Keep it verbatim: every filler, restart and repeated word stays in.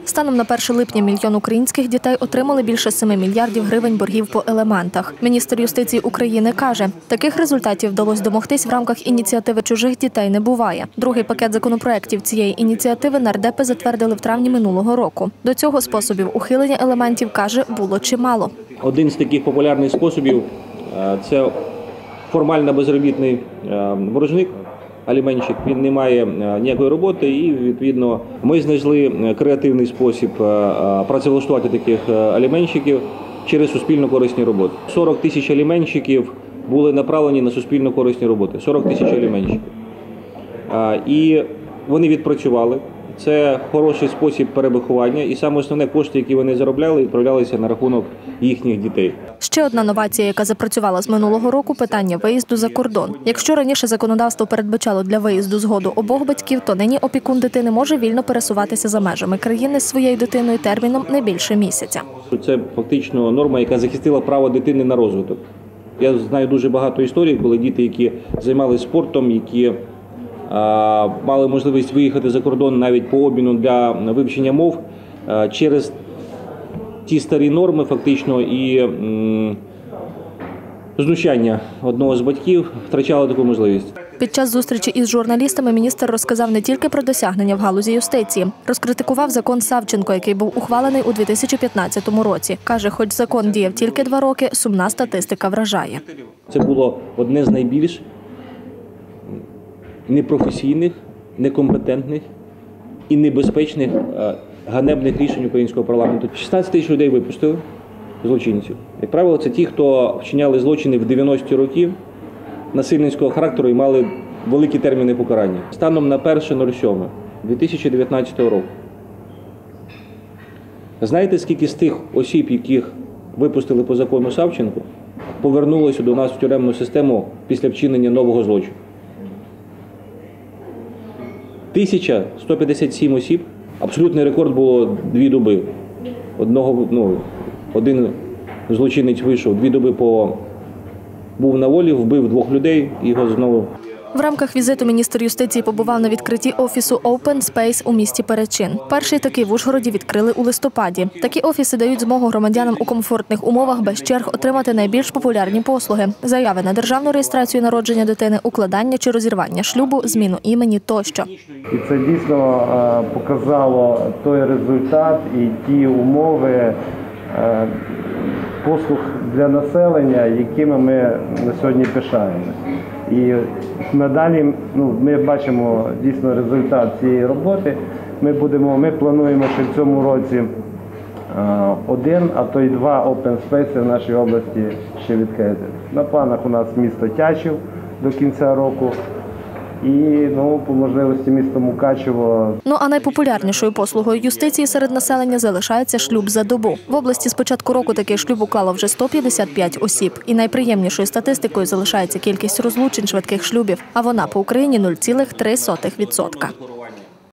Станом на перше липня мільйон українських дітей отримали більше семи мільярдів гривень боргів по елементах. Міністр юстиції України каже, таких результатів вдалося домогтись в рамках ініціативи «Чужих дітей не буває». Другий пакет законопроєктів цієї ініціативи нардепи затвердили в травні минулого року. До цього способів ухилення елементів, каже, було чимало. Один з таких популярних способів – це формально безробітний боржник, аліменщик. Він не має ніякої роботи і, відповідно, ми знайшли креативний спосіб працевлаштувати таких аліменщиків через суспільно-корисні роботи. сорок тисяч аліменщиків були направлені на суспільно-корисні роботи. сорок тисяч аліменщиків. І вони відпрацювали. Це хороший спосіб перевиховання і саме основне кошти, які вони заробляли, відправлялися на рахунок їхніх дітей. Ще одна новація, яка запрацювала з минулого року – питання виїзду за кордон. Якщо раніше законодавство передбачало для виїзду згоду обох батьків, то нині опікун дитини може вільно пересуватися за межами країни з своєю дитиною терміном не більше місяця. Це фактично норма, яка захистила право дитини на розвиток. Я знаю дуже багато історій, коли діти, які займалися спортом, які мали можливість виїхати за кордон навіть по обміну для вивчення мов, через ті старі норми фактично і знущання одного з батьків втрачали таку можливість. Під час зустрічі із журналістами міністр розказав не тільки про досягнення в галузі юстиції. Розкритикував закон Савченко, який був ухвалений у дві тисячі п'ятнадцятому році. Каже, хоч закон діяв тільки два роки, сумна статистика вражає. Це було одне з найбільш непрофесійних, некомпетентних і небезпечних ганебних рішень українського парламенту. шістнадцять тисяч людей випустили, злочинців. Як правило, це ті, хто вчиняли злочини в дев'яності років, насильницького характеру і мали великі терміни покарання. Станом на перше сьоме дві тисячі дев'ятнадцятого року. Знаєте, скільки з тих осіб, яких випустили по закону Савченко, повернулося до нас в тюремну систему після вчинення нового злочину? тисяча сто п'ятдесят сім осіб, абсолютний рекорд було дві доби. Одного, ну, один злочинець вийшов, дві доби по... був на волі, вбив двох людей і його знову. В рамках візиту міністр юстиції побував на відкритті офісу Open Space у місті Перечин. Перший такий в Ужгороді відкрили у листопаді. Такі офіси дають змогу громадянам у комфортних умовах без черг отримати найбільш популярні послуги – заяви на державну реєстрацію народження дитини, укладання чи розірвання шлюбу, зміну імені тощо. І це дійсно показало той результат і ті умови послуг для населення, якими ми на сьогодні пишаємося. І надалі ну, ми бачимо дійсно результат цієї роботи. Ми будемо, ми плануємо, що в цьому році один, а то й два open space в нашій області ще відкрити. На планах у нас місто Тячів до кінця року. І, ну, по можливості місто Мукачево. Ну, а найпопулярнішою послугою юстиції серед населення залишається шлюб за добу. В області з початку року такий шлюб уклало вже сто п'ятдесят п'ять осіб. І найприємнішою статистикою залишається кількість розлучень швидких шлюбів, а вона по Україні – нуль цілих три сотих відсотка.